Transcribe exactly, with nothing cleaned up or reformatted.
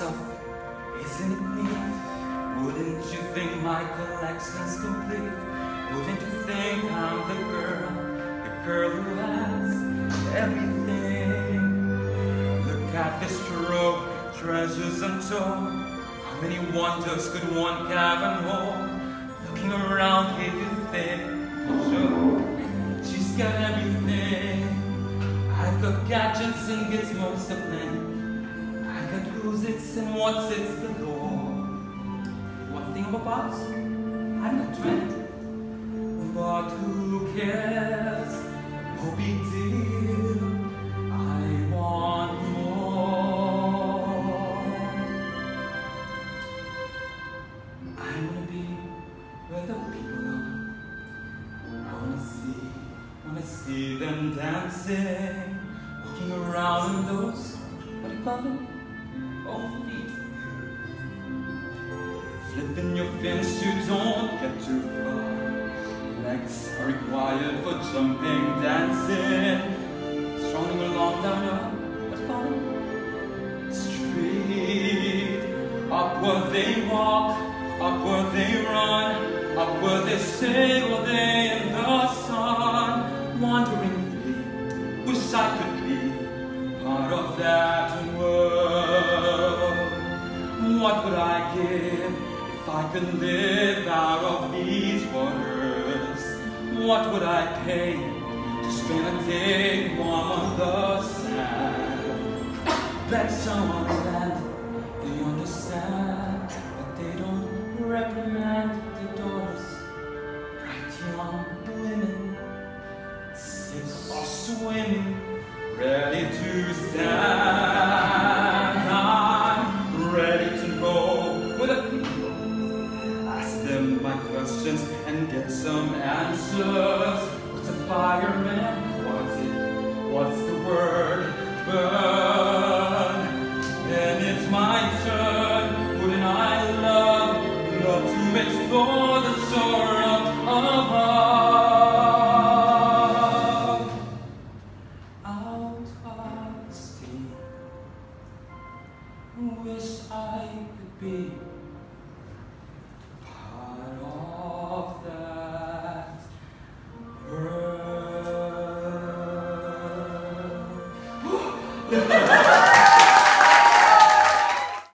yourself, isn't it neat? Wouldn't you think my collection's complete? Wouldn't you think I'm the girl, the girl who has everything? Look at this trove, treasures untold. How many wonders could one cavern hold? Looking around here, you think, sure, she's got everything. I've got gadgets and gizmos to play. I've got whozits and whatzits galore. What thingamabobs? I'm not trained. But who cares? No big deal. I want more. I wanna be where the people are. I wanna see, wanna see them dancing, walking around in those, what do you call them? Oh, feet. Flipping your fins, you don't get too far. Legs are required for jumping, dancing, strolling along down your, what do you call it? Street. Upward they walk, upward they run, upward they stay all day in the sun. Wandering free, wish I could be part of that world. What would I give if I could live out of these waters? What would I pay to spend a day warm on the sand? Bet someone land, they understand, but they don't reprimand the daughters. Bright young women, six or swimming, ready to stand. I'm ready to go with the people. Ask them my questions and get some answers. What's a fireman? What's it? What's the word? Burn. Then it's my turn. Wouldn't I love, love to explore